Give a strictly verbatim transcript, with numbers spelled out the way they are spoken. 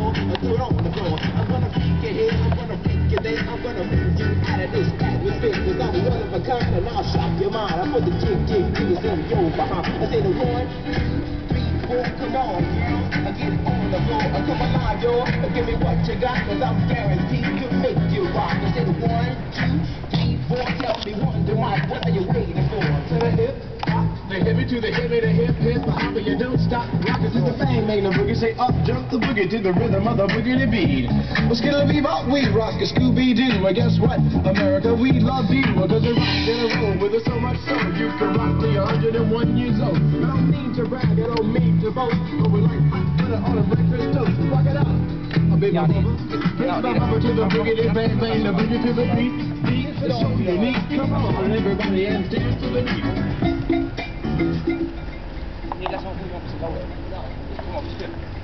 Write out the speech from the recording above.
floor, or throw it on the floor. I'm gonna freak your head, I'm gonna freak your day, I'm gonna move you out of this atmosphere, cause I'm one of a kind and I'll shock your mind. I put the jig jig jiggers in your behind. I say the one, two, three, four, come on, girl, I get on the floor, I come alive, yo, give me what you got, cause I'm guaranteed to make you rock. I say the one, two, three, four, tell me one, two, Mike, what are you waiting for? To the hip, hop, the hippie to the hippie, the hip, hip, the hopper, you don't stop, rockin' to the bang, make the boogie, say up, jump the boogie to the rhythm of the boogie beat. Well, skittle bebop, we rock a Scooby-Doo, and guess what, America, we love you, because we rock in a row with us so much so, you can rock till you're one hundred and one years old. I don't mean to brag, I don't mean to boast, but we like hot butter on a breakfast toast, rock it out. A big bubba, big bubba to the boogie, bang, bang, the boogie to the beat, beat, it's so unique, come on, everybody, and dance to the beat. Nie, laisse-moi vous, c'est pas ouais. Non, comment je fais